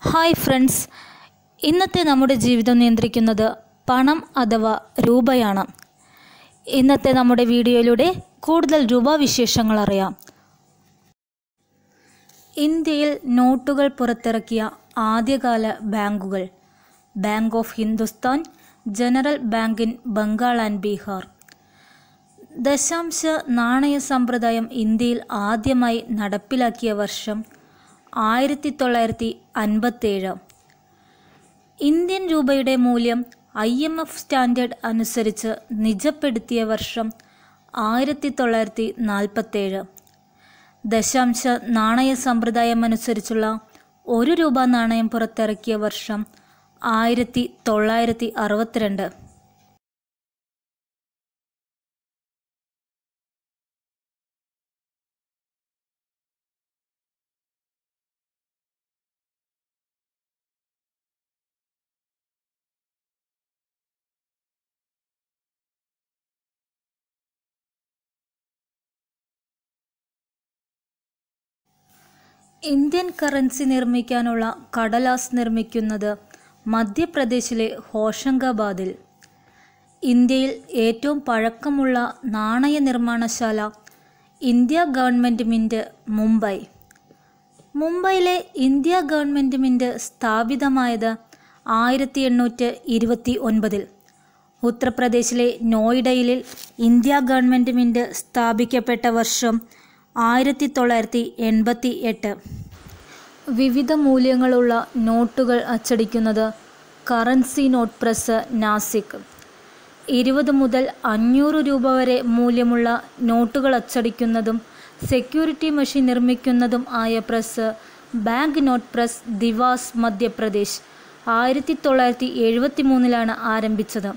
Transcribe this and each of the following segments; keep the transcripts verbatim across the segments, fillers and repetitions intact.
Hi friends, ഇന്നത്തെ നമ്മുടെ ജീവിതം നിയന്ത്രിക്കുന്നത് പണം അഥവാ രൂപയാണ്. ഇന്നത്തെ നമ്മുടെ വീഡിയോയിലൂടെ കൂടുതൽ രൂപ വിശേഷങ്ങൾ അറിയാം. ഇന്ത്യയിൽ നോട്ടുകൾ പുറത്തിറക്കിയ ആദ്യകാല ബാങ്കുകൾ: bank of Hindustan, general bank in Bengal and Bihar. ദശാംശ നാണയ സമ്പ്രദായം ഇന്ത്യയിൽ ആദ്യമായി നടപ്പിലാക്കിയ വർഷം ആയിരത്തി തൊള്ളായിരത്തി അൻപത്തേഴ്. ഇന്ത്യൻ രൂപയുടെ മൂല്യം ഐ എം എഫ് സ്റ്റാൻഡേർഡ് അനുസരിച്ച് നിജപ്പെടുത്തിയ വർഷം ആയിരത്തി തൊള്ളായിരത്തി നാൽപ്പത്തേഴ്. ദശാംശ നാണയ സമ്പ്രദായം അനുസരിച്ചുള്ള ഒരു രൂപ നാണയം പുറത്തിറക്കിയ വർഷം ആയിരത്തി തൊള്ളായിരത്തി അറുപത്തിരണ്ട്. ഇന്ത്യൻ കറൻസി നിർമ്മിക്കാനുള്ള കടലാസ് നിർമ്മിക്കുന്നത് മധ്യപ്രദേശിലെ ഹോഷംഗാബാദിൽ. ഇന്ത്യയിൽ ഏറ്റവും പഴക്കമുള്ള നാണയ നിർമ്മാണശാല ഇന്ത്യ ഗവൺമെൻറ് മിൻറ്റ്, മുംബൈ. മുംബൈയിലെ ഇന്ത്യ ഗവൺമെൻറ് മിൻറ്റ് സ്ഥാപിതമായത് ആയിരത്തി എണ്ണൂറ്റി ഇരുപത്തി ഒൻപതിൽ. ഉത്തർപ്രദേശിലെ നോയിഡയിൽ ഇന്ത്യ ഗവൺമെൻറ് മിൻറ്റ് സ്ഥാപിക്കപ്പെട്ട വർഷം ആയിരത്തി തൊള്ളായിരത്തി എൺപത്തി എട്ട്. വിവിധ മൂല്യങ്ങളുള്ള നോട്ടുകൾ അച്ചടിക്കുന്നത് കറൻസി നോട്ട് പ്രസ്, നാസിക്. ഇരുപത് മുതൽ അഞ്ഞൂറ് രൂപ വരെ മൂല്യമുള്ള നോട്ടുകൾ അച്ചടിക്കുന്നതും സെക്യൂരിറ്റി മെഷീൻ നിർമ്മിക്കുന്നതും ആയ press bank note press, Dewas, Madhya Pradesh. ആയിരത്തി തൊള്ളായിരത്തി എഴുപത്തി മൂന്നിലാണ് ആരംഭിച്ചത്.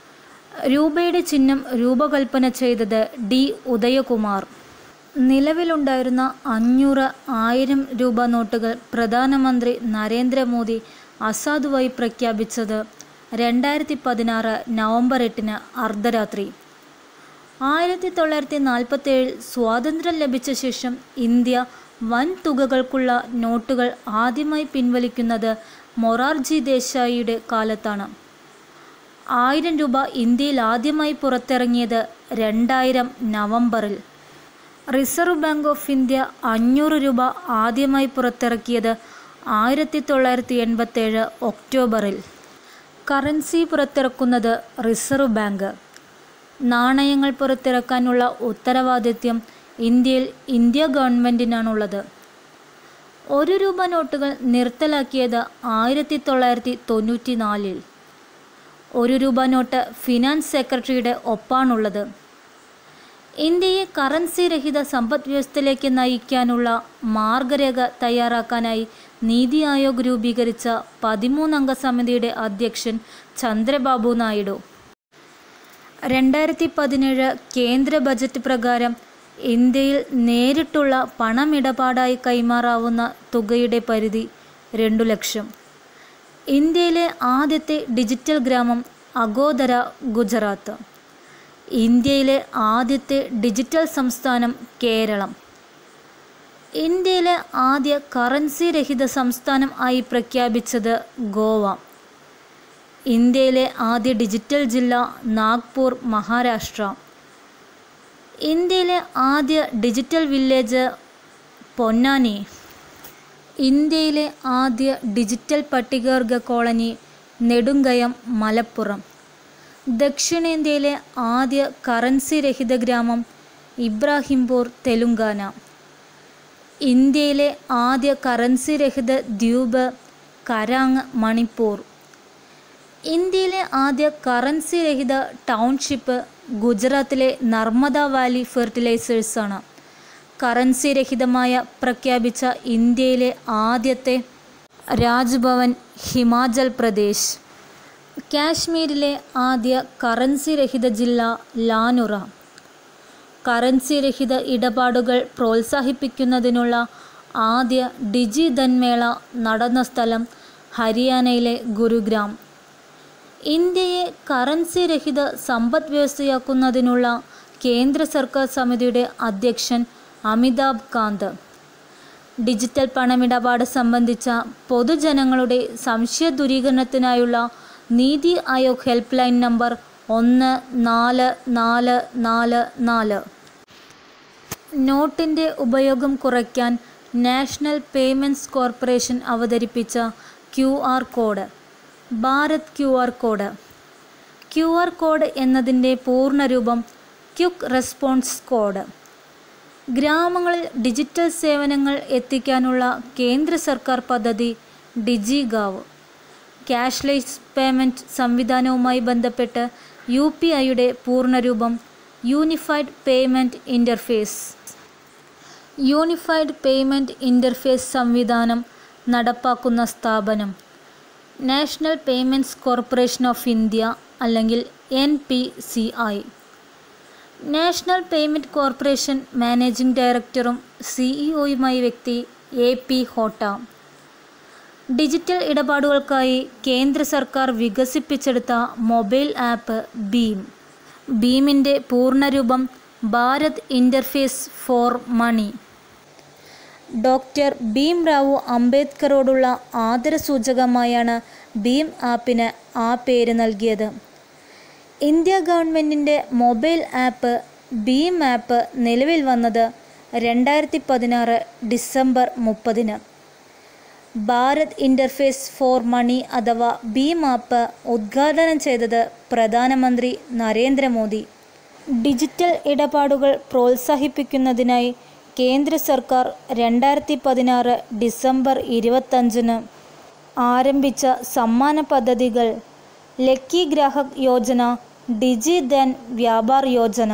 രൂപയുടെ ചിഹ്നം രൂപകൽപ്പന ചെയ്തത് ഡി ഉദയകുമാർ. നിലവിലുണ്ടായിരുന്ന അഞ്ഞൂറ്, ആയിരം രൂപ നോട്ടുകൾ പ്രധാനമന്ത്രി നരേന്ദ്രമോദി അസാധുവായി പ്രഖ്യാപിച്ചത് രണ്ടായിരത്തി പതിനാറ് നവംബർ എട്ടിന് അർദ്ധരാത്രി. ആയിരത്തി തൊള്ളായിരത്തി നാൽപ്പത്തേഴിൽ സ്വാതന്ത്ര്യം ലഭിച്ച ശേഷം ഇന്ത്യ വൻ തുകകൾക്കുള്ള നോട്ടുകൾ ആദ്യമായി പിൻവലിക്കുന്നത് മൊറാർജി ദേശായിയുടെ കാലത്താണ്. ആയിരം രൂപ ഇന്ത്യയിൽ ആദ്യമായി പുറത്തിറങ്ങിയത് രണ്ടായിരം നവംബറിൽ. റിസർവ് ബാങ്ക് ഓഫ് ഇന്ത്യ അഞ്ഞൂറ് രൂപ ആദ്യമായി പുറത്തിറക്കിയത് ആയിരത്തി തൊള്ളായിരത്തി എൺപത്തേഴ് ഒക്ടോബറിൽ. കറൻസി പുറത്തിറക്കുന്നത് റിസർവ് ബാങ്ക്. നാണയങ്ങൾ പുറത്തിറക്കാനുള്ള ഉത്തരവാദിത്യം ഇന്ത്യയിൽ ഇന്ത്യ ഗവൺമെൻറ്റിനാണുള്ളത്. ഒരു രൂപ നോട്ടുകൾ നിർത്തലാക്കിയത് ആയിരത്തി തൊള്ളായിരത്തി തൊണ്ണൂറ്റി നാലിൽ. ഒരു രൂപ നോട്ട് ഫിനാൻസ് സെക്രട്ടറിയുടെ ഒപ്പാണുള്ളത്. ഇന്ത്യയെ കറൻസി രഹിത സമ്പദ് വ്യവസ്ഥയിലേക്ക് നയിക്കാനുള്ള മാർഗരേഖ തയ്യാറാക്കാനായി നീതി ആയോഗ് രൂപീകരിച്ച പതിമൂന്നംഗ സമിതിയുടെ അധ്യക്ഷൻ ചന്ദ്രബാബു നായിഡു. രണ്ടായിരത്തി പതിനേഴ് കേന്ദ്ര ബജറ്റ് പ്രകാരം ഇന്ത്യയിൽ നേരിട്ടുള്ള പണമിടപാടായി കൈമാറാവുന്ന തുകയുടെ പരിധി രണ്ടു ലക്ഷം. ഇന്ത്യയിലെ ആദ്യത്തെ ഡിജിറ്റൽ ഗ്രാമം അഗോദര, ഗുജറാത്ത്. ഇന്ത്യയിലെ ആദ്യത്തെ ഡിജിറ്റൽ സംസ്ഥാനം കേരളം. ഇന്ത്യയിലെ ആദ്യ കറൻസി രഹിത സംസ്ഥാനം ആയി പ്രഖ്യാപിച്ചത് ഗോവ. ഇന്ത്യയിലെ ആദ്യ ഡിജിറ്റൽ ജില്ല നാഗ്പൂർ, മഹാരാഷ്ട്ര. ഇന്ത്യയിലെ ആദ്യ ഡിജിറ്റൽ വില്ലേജ് പൊന്നാനി. ഇന്ത്യയിലെ ആദ്യ ഡിജിറ്റൽ പട്ടികവർഗ കോളനി നെടുങ്കയം, മലപ്പുറം. ദക്ഷിണേന്ത്യയിലെ ആദ്യ കറൻസി രഹിത ഗ്രാമം ഇബ്രാഹിംപൂർ, തെലുങ്കാന. ഇന്ത്യയിലെ ആദ്യ കറൻസി രഹിത ദ്വീപ് കരാങ്, മണിപ്പൂർ. ഇന്ത്യയിലെ ആദ്യ കറൻസി രഹിത ടൗൺഷിപ്പ് ഗുജറാത്തിലെ നർമ്മദ വാലി ഫെർട്ടിലൈസേഴ്സാണ്. കറൻസി രഹിതമായ പ്രഖ്യാപിച്ച ഇന്ത്യയിലെ ആദ്യത്തെ രാജ്ഭവൻ ഹിമാചൽ പ്രദേശ്. കാശ്മീരിലെ ആദ്യ കറൻസി രഹിത ജില്ല ലാനുറ. കറൻസി രഹിത ഇടപാടുകൾ പ്രോത്സാഹിപ്പിക്കുന്നതിനുള്ള ആദ്യ ഡിജി ധൻമേള നടന്ന സ്ഥലം ഹരിയാനയിലെ ഗുരുഗ്രാം. ഇന്ത്യയെ കറൻസി രഹിത സമ്പദ് വ്യവസ്ഥയാക്കുന്നതിനുള്ള കേന്ദ്ര സർക്കാർ സമിതിയുടെ അധ്യക്ഷൻ അമിതാഭ് കാന്ത്. ഡിജിറ്റൽ പണമിടപാട് സംബന്ധിച്ച പൊതുജനങ്ങളുടെ സംശയ ദൂരീകരണത്തിനായുള്ള NITI Aayog help line number ഒന്ന് നാല് നാല് നാല് നാല്. നോട്ടിൻ്റെ ഉപയോഗം കുറയ്ക്കാൻ നാഷണൽ പേയ്മെൻറ്റ്സ് കോർപ്പറേഷൻ അവതരിപ്പിച്ച Q R code, Bharat Q R code. Q R code എന്നതിൻ്റെ പൂർണ്ണരൂപം ക്വിക്ക് റെസ്പോൺസ് കോഡ്. ഗ്രാമങ്ങളിൽ ഡിജിറ്റൽ സേവനങ്ങൾ എത്തിക്കാനുള്ള കേന്ദ്ര സർക്കാർ പദ്ധതി ഡിജിഗാവ്. ക്യാഷ്ലെസ് പേയ്മെൻറ്റ് സംവിധാനവുമായി ബന്ധപ്പെട്ട് യു പി ഐയുടെ പൂർണ്ണരൂപം unified payment interface. Unified payment interface സംവിധാനം നടപ്പാക്കുന്ന സ്ഥാപനം national payments corporation of India അല്ലെങ്കിൽ N P C I. National payment corporation managing ഡയറക്ടറും സിഇഒയുമായ വ്യക്തി എ പി ഹോട്ട. ഡിജിറ്റൽ ഇടപാടുകൾക്കായി കേന്ദ്ര സർക്കാർ വികസിപ്പിച്ചെടുത്ത മൊബൈൽ ആപ്പ് ഭീം. ഭീമിൻ്റെ പൂർണ്ണരൂപം Bharat interface for money. Doctor Bhim Rao അംബേദ്കറോടുള്ള ആദരസൂചകമായാണ് ഭീം ആപ്പിന് ആ പേര് നൽകിയത്. ഇന്ത്യ ഗവൺമെൻറ്റിൻ്റെ മൊബൈൽ ആപ്പ് ഭീം ആപ്പ് നിലവിൽ വന്നത് രണ്ടായിരത്തി പതിനാറ് ഡിസംബർ മുപ്പതിന്. ഭാരത് ഇൻ്റർഫേസ് ഫോർ മണി അഥവാ ഭീം ആപ്പ് ഉദ്ഘാടനം ചെയ്തത് പ്രധാനമന്ത്രി നരേന്ദ്രമോദി. ഡിജിറ്റൽ ഇടപാടുകൾ പ്രോത്സാഹിപ്പിക്കുന്നതിനായി കേന്ദ്ര സർക്കാർ രണ്ടായിരത്തി പതിനാറ് ഡിസംബർ ഇരുപത്തഞ്ചിന് ആരംഭിച്ച സമ്മാന പദ്ധതികൾ ലക്കി ഗ്രാഹക് യോജന, ഡിജി ധൻ വ്യാപാർ യോജന.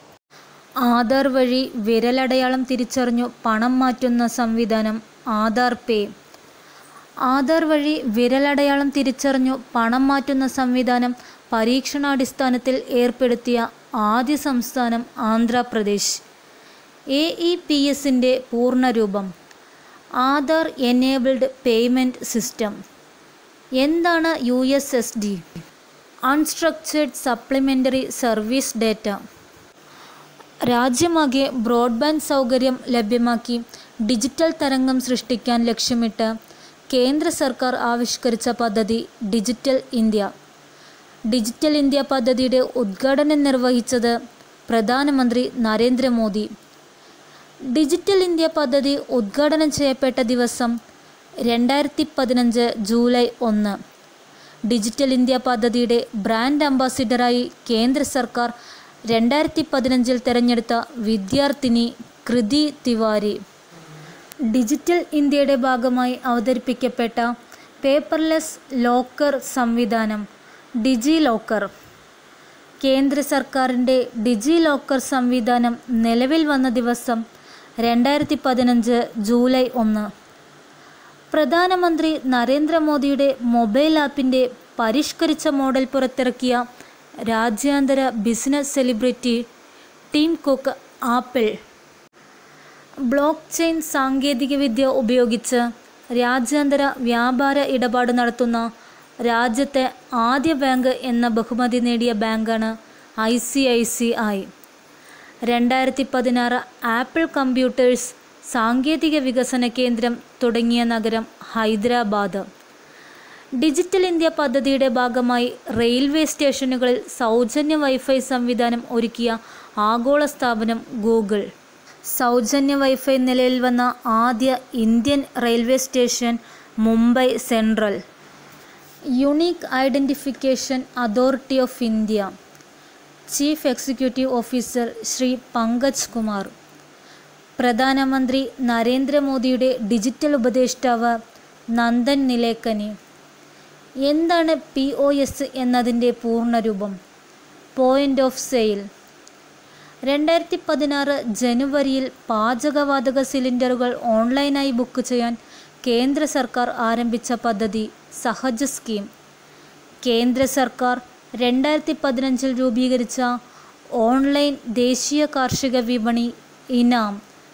ആധാർ വഴി വിരലടയാളം തിരിച്ചറിഞ്ഞു പണം മാറ്റുന്ന സംവിധാനം ആധാർ പേ. ആധാർ വഴി വിരലടയാളം തിരിച്ചറിഞ്ഞു പണം മാറ്റുന്ന സംവിധാനം പരീക്ഷണാടിസ്ഥാനത്തിൽ ഏർപ്പെടുത്തിയ ആദ്യ സംസ്ഥാനം ആന്ധ്രാപ്രദേശ്. എ ഇ പി എസിൻ്റെ പൂർണ്ണരൂപം ആധാർ എനേബിൾഡ് പേയ്മെൻറ്റ് സിസ്റ്റം. എന്താണ് U S S D? Unstructured supplementary service data. രാജ്യമാകെ ബ്രോഡ്ബാൻഡ് സൗകര്യം ലഭ്യമാക്കി ഡിജിറ്റൽ തരംഗം സൃഷ്ടിക്കാൻ ലക്ഷ്യമിട്ട് കേന്ദ്ര സർക്കാർ ആവിഷ്കരിച്ച പദ്ധതി ഡിജിറ്റൽ ഇന്ത്യ. ഡിജിറ്റൽ ഇന്ത്യ പദ്ധതിയുടെ ഉദ്ഘാടനം നിർവഹിച്ചത് പ്രധാനമന്ത്രി നരേന്ദ്രമോദി. ഡിജിറ്റൽ ഇന്ത്യ പദ്ധതി ഉദ്ഘാടനം ചെയ്യപ്പെട്ട ദിവസം രണ്ടായിരത്തി പതിനഞ്ച് ജൂലൈ ഒന്ന്. ഡിജിറ്റൽ ഇന്ത്യ പദ്ധതിയുടെ ബ്രാൻഡ് അംബാസിഡറായി കേന്ദ്ര സർക്കാർ രണ്ടായിരത്തി പതിനഞ്ചിൽ തിരഞ്ഞെടുത്ത വിദ്യാർത്ഥിനി കൃതി തിവാരി. ഡിജിറ്റൽ ഇന്ത്യയുടെ ഭാഗമായി അവതരിപ്പിക്കപ്പെട്ട പേപ്പർലെസ് ലോക്കർ സംവിധാനം ഡിജി ലോക്കർ. കേന്ദ്ര സർക്കാരിൻ്റെ ഡിജി ലോക്കർ സംവിധാനം നിലവിൽ വന്ന ദിവസം രണ്ടായിരത്തി പതിനഞ്ച് ജൂലൈ ഒന്ന്. പ്രധാനമന്ത്രി നരേന്ദ്രമോദിയുടെ മൊബൈൽ ആപ്പിൻ്റെ പരിഷ്കരിച്ച മോഡൽ പുറത്തിറക്കിയ രാജ്യാന്തര business celebrity Tim Cook Apple. Blockchain സാങ്കേതികവിദ്യ ഉപയോഗിച്ച് രാജ്യാന്തര വ്യാപാര ഇടപാട് നടത്തുന്ന രാജ്യത്തെ ആദ്യ ബാങ്ക് എന്ന ബഹുമതി നേടിയ ബാങ്കാണ് I C I C I. രണ്ടായിരത്തി പതിനാറ് ആപ്പിൾ കമ്പ്യൂട്ടേഴ്സ് സാങ്കേതിക വികസന കേന്ദ്രം തുടങ്ങിയ നഗരം ഹൈദരാബാദ്. ഡിജിറ്റൽ ഇന്ത്യ പദ്ധതിയുടെ ഭാഗമായി റെയിൽവേ സ്റ്റേഷനുകളിൽ സൗജന്യ വൈഫൈ സംവിധാനം ഒരുക്കിയ ആഗോള സ്ഥാപനം ഗൂഗിൾ. സൗജന്യ വൈഫൈ നിലയിൽ വന്ന ആദ്യ Indian railway station Mumbai central. Unique identification authority of India. Chief executive officer Shri Pankaj Kumar. പ്രധാനമന്ത്രി നരേന്ദ്രമോദിയുടെ ഡിജിറ്റൽ ഉപദേഷ്ടാവ് നന്ദൻ നിലേക്കനി. എന്താണ് പി ഒ എസ് എന്നതിൻ്റെ പൂർണ്ണരൂപം? Point of sale. രണ്ടായിരത്തി പതിനാറ് ജനുവരിയിൽ പാചകവാതക സിലിണ്ടറുകൾ ഓൺലൈനായി ബുക്ക് ചെയ്യാൻ കേന്ദ്ര സർക്കാർ ആരംഭിച്ച പദ്ധതി സഹജ് സ്കീം. കേന്ദ്ര സർക്കാർ രണ്ടായിരത്തി പതിനഞ്ചിൽ രൂപീകരിച്ച ഓൺലൈൻ ദേശീയ കാർഷിക വിപണി ഇനാം.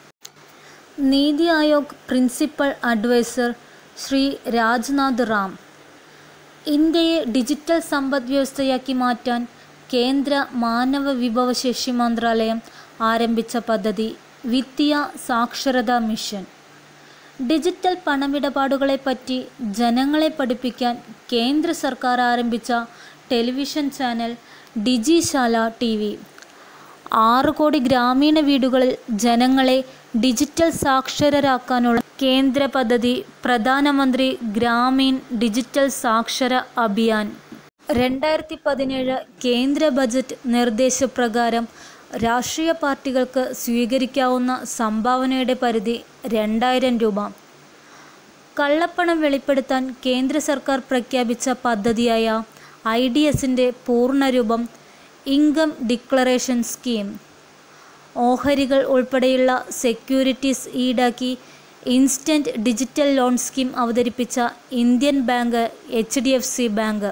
NITI Aayog principal adviser Shri Rajnath Ram. ഇന്ത്യയെ ഡിജിറ്റൽ സമ്പദ് വ്യവസ്ഥയാക്കി മാറ്റാൻ കേന്ദ്ര മാനവ വിഭവശേഷി മന്ത്രാലയം ആരംഭിച്ച പദ്ധതി വിദ്യ സാക്ഷരതാ മിഷൻ. ഡിജിറ്റൽ പണമിടപാടുകളെപ്പറ്റി ജനങ്ങളെ പഠിപ്പിക്കാൻ കേന്ദ്ര സർക്കാർ ആരംഭിച്ച television channel Digishala T V ആറ് കോടി ഗ്രാമീണ വീടുകളിൽ ജനങ്ങളെ ഡിജിറ്റൽ സാക്ഷരരാക്കാനുള്ള കേന്ദ്ര പദ്ധതി പ്രധാനമന്ത്രി ഗ്രാമീൺ ഡിജിറ്റൽ സാക്ഷര അഭിയാൻ. രണ്ടായിരത്തി പതിനേഴ് കേന്ദ്ര ബജറ്റ് നിർദ്ദേശപ്രകാരം രാഷ്ട്രീയ പാർട്ടികൾക്ക് സ്വീകരിക്കാവുന്ന സംഭാവനയുടെ പരിധി രണ്ടായിരം രൂപ. കള്ളപ്പണം വെളിപ്പെടുത്താൻ കേന്ദ്ര സർക്കാർ പ്രഖ്യാപിച്ച പദ്ധതിയായ ഐ ഡി എസിൻ്റെ പൂർണ്ണരൂപം ഇൻകം ഡിക്ലറേഷൻ സ്കീം. ഓഹരികൾ ഉൾപ്പെടെയുള്ള സെക്യൂരിറ്റീസ് ഈടാക്കി ഇൻസ്റ്റൻറ്റ് ഡിജിറ്റൽ ലോൺ സ്കീം അവതരിപ്പിച്ച Indian bank H D F C bank.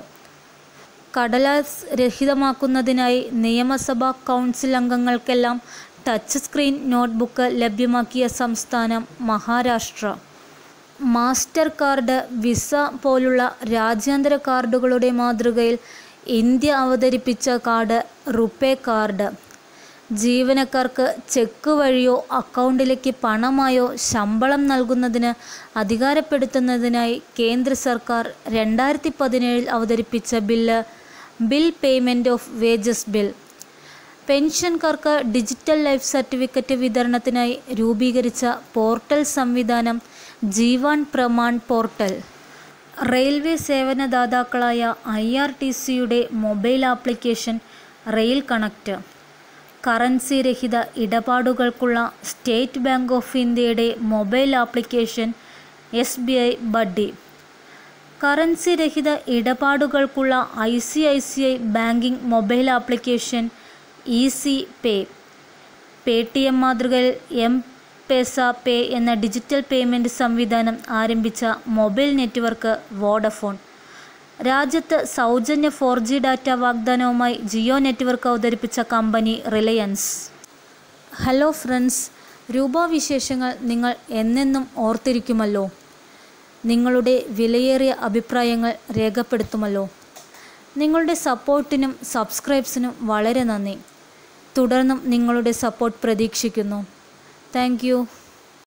കടലാസ് രഹിതമാക്കുന്നതിനായി നിയമസഭാ കൗൺസിൽ അംഗങ്ങൾക്കെല്ലാം ടച്ച് സ്ക്രീൻ നോട്ട്ബുക്ക് ലഭ്യമാക്കിയ സംസ്ഥാനം മഹാരാഷ്ട്ര. മാസ്റ്റർ കാർഡ്, വിസ പോലുള്ള രാജ്യാന്തര കാർഡുകളുടെ മാതൃകയിൽ ഇന്ത്യ അവതരിപ്പിച്ച കാർഡ് റുപേ കാർഡ്. ജീവനക്കാർക്ക് ചെക്ക് വഴിയോ അക്കൗണ്ടിലേക്ക് പണമായോ ശമ്പളം നൽകുന്നതിന് അധികാരപ്പെടുത്തുന്നതിനായി കേന്ദ്ര സർക്കാർ രണ്ടായിരത്തി പതിനേഴിൽ അവതരിപ്പിച്ച bill bill payment of wages bill. പെൻഷൻകാർക്ക് ഡിജിറ്റൽ ലൈഫ് സർട്ടിഫിക്കറ്റ് വിതരണത്തിനായി രൂപീകരിച്ച പോർട്ടൽ സംവിധാനം ജീവൻ പ്രമാൺ പോർട്ടൽ. റെയിൽവേ സേവനദാതാക്കളായ ഐ ആർ ടി സിയുടെ mobile application rail connect. Currency രഹിത ഇടപാടുകൾക്കുള്ള സ്റ്റേറ്റ് ബാങ്ക് ഓഫ് ഇന്ത്യയുടെ mobile application S B I buddy. Currency രഹിത ഇടപാടുകൾക്കുള്ള I C I C I banking mobile application easy pay. Paytm മാതൃകയിൽ M Pesa pay എന്ന digital payment സംവിധാനം ആരംഭിച്ച mobile network Vodafone. രാജ്യത്ത് സൗജന്യ four G data വാഗ്ദാനവുമായി Jio network അവതരിപ്പിച്ച കമ്പനി റിലയൻസ്. ഹലോ ഫ്രണ്ട്സ്, രൂപ വിശേഷങ്ങൾ നിങ്ങൾ എന്നെന്നും ഓർത്തിരിക്കുമല്ലോ. നിങ്ങളുടെ വിലയേറിയ അഭിപ്രായങ്ങൾ രേഖപ്പെടുത്തുമല്ലോ. നിങ്ങളുടെ സപ്പോർട്ടിനും സബ്സ്ക്രൈബ്സിനും വളരെ നന്ദി. തുടർന്നും നിങ്ങളുടെ സപ്പോർട്ട് പ്രതീക്ഷിക്കുന്നു. Thank U.